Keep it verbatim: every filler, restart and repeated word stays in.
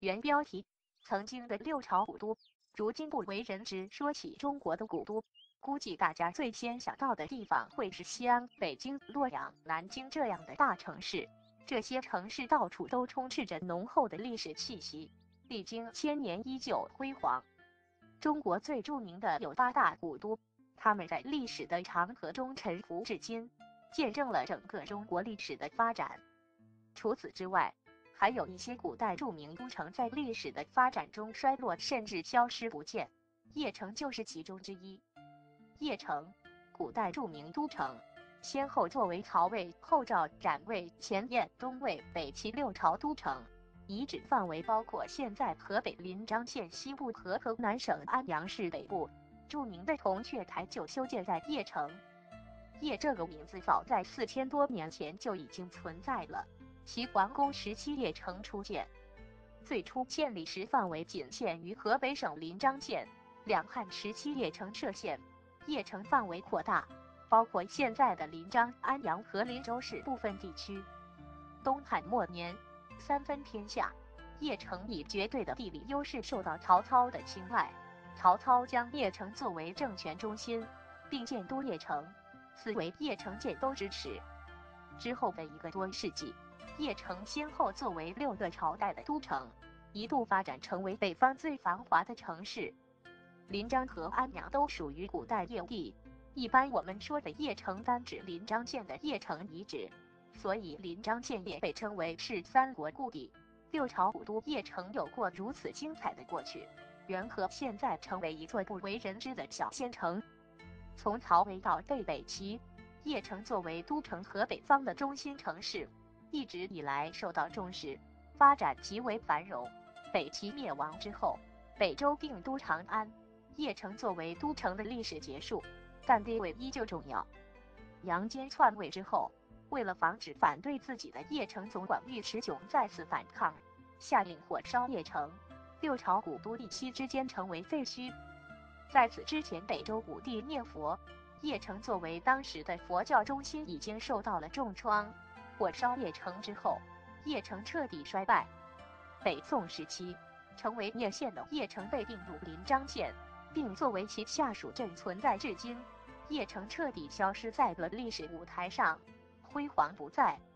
原标题：曾经的六朝古都，如今不为人知。说起中国的古都，估计大家最先想到的地方会是西安、北京、洛阳、南京这样的大城市。这些城市到处都充斥着浓厚的历史气息，历经千年依旧辉煌。中国最著名的有八大古都，它们在历史的长河中沉浮至今，见证了整个中国历史的发展。除此之外，还有一些古代著名都城在历史的发展中衰落，甚至消失不见。邺城就是其中之一。邺城，古代著名都城，先后作为曹魏、后赵、冉魏、前燕、东魏、北齐六朝都城。遗址范围包括现在河北临漳县西部和河南省安阳市北部。著名的铜雀台就修建在邺城。邺这个名字早在四千多年前就已经存在了，齐桓公时期邺城初建，最初建立时范围仅限于河北省临漳县。两汉时期邺城设县，邺城范围扩大，包括现在的临漳、安阳和林州市部分地区。东汉末年，三分天下，邺城以绝对的地理优势受到曹操的青睐。曹操将邺城作为政权中心，并建都邺城，此为邺城建都之始。之后的一个多世纪，邺城先后作为六个朝代的都城，一度发展成为北方最繁华的城市。临漳和安阳都属于古代邺地，一般我们说的邺城单指临漳县的邺城遗址，所以临漳县也被称为是三国故地。六朝古都邺城有过如此精彩的过去，缘何现在成为一座不为人知的小县城？从曹魏到被北齐，邺城作为都城和北方的中心城市，一直以来受到重视，发展极为繁荣。北齐灭亡之后，北周定都长安，邺城作为都城的历史结束，但地位依旧重要。杨坚篡位之后，为了防止反对自己的邺城总管尉迟迥再次反抗，下令火烧邺城，六朝古都一夕之间成为废墟。在此之前，北周武帝灭佛，邺城作为当时的佛教中心已经受到了重创。火烧邺城之后，邺城彻底衰败。北宋时期，成为邺县的邺城被并入临漳县，并作为其下属镇存在至今。邺城彻底消失在了历史舞台上，辉煌不再。